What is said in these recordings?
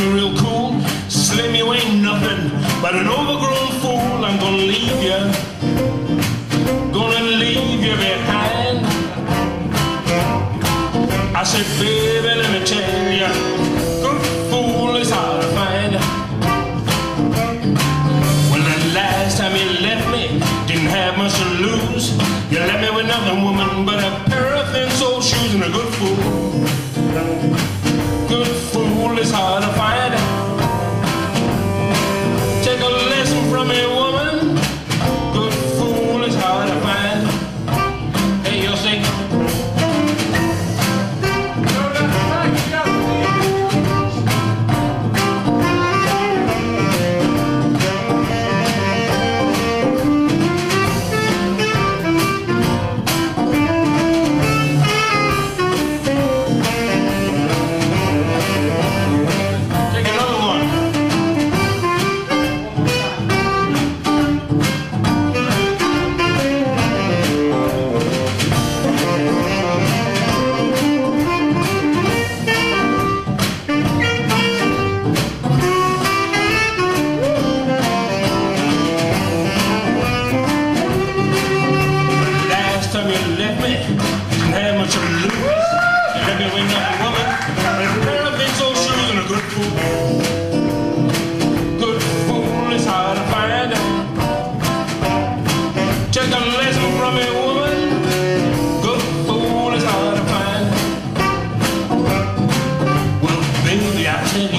me real cool. Slim, you ain't nothing but an overgrown fool. I'm gonna leave you, gonna leave you behind. I said, baby, let me tell you, good fool is hard to find. Well, the last time you left me, didn't have much to lose. You left me with nothing, woman, but a pair of thin-soled shoes and a good fool. Good fool is hard to find. Take a lesson from me, woman. Good fool is hard to find. Hey, you'll see.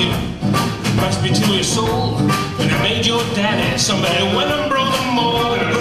Must be to your soul, and it made your daddy somebody went and broke the mold.